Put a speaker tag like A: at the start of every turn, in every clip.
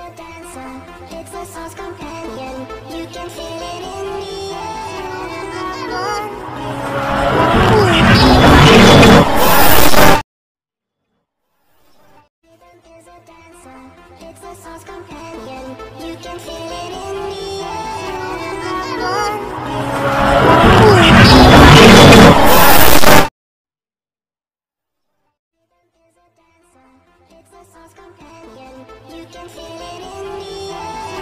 A: It's a soul's companion. You can feel it in the air. Rhythm is a dancer. It's a soul's companion. You can feel it in the air. Rhythm is a dancer. It's a soul's companion. You can feel it in the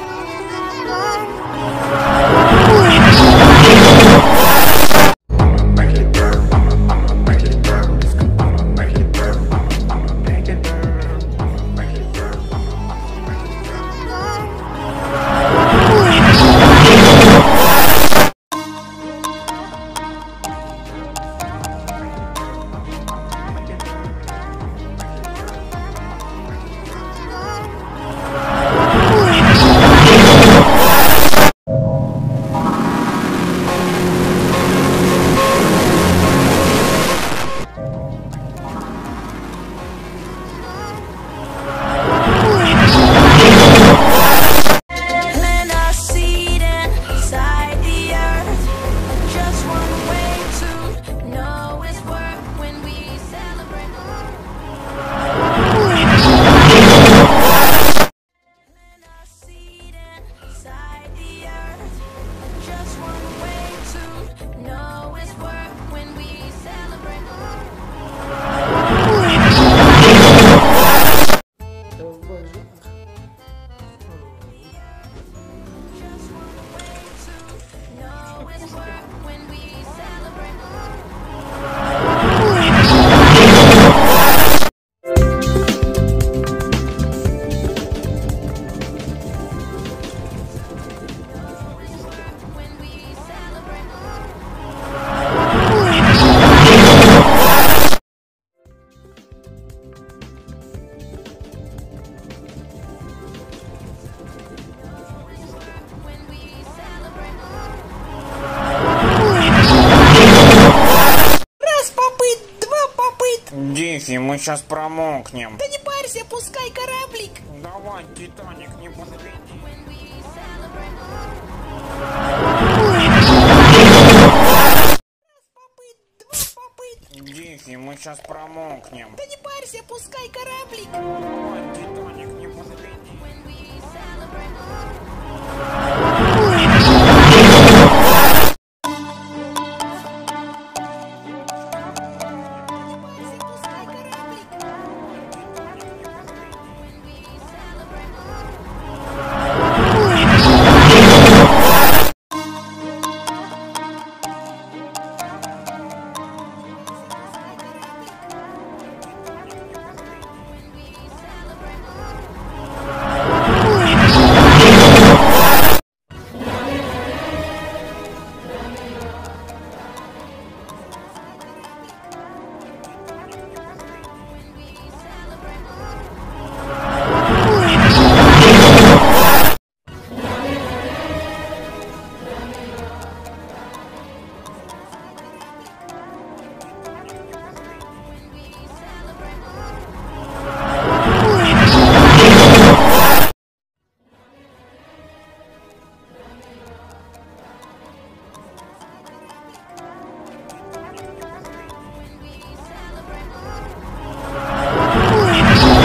B: Диффи, мы сейчас промокнем.
C: Да не парься, пускай кораблик.
B: Давай, Титаник, не подведи. Диффи, мы сейчас промокнем.
C: Да не парься, пускай кораблик.
B: Давай, Титаник, не подведи.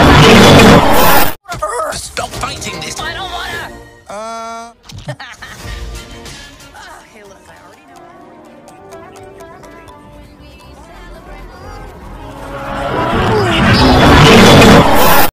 D: Stop fighting this! I don't wanna!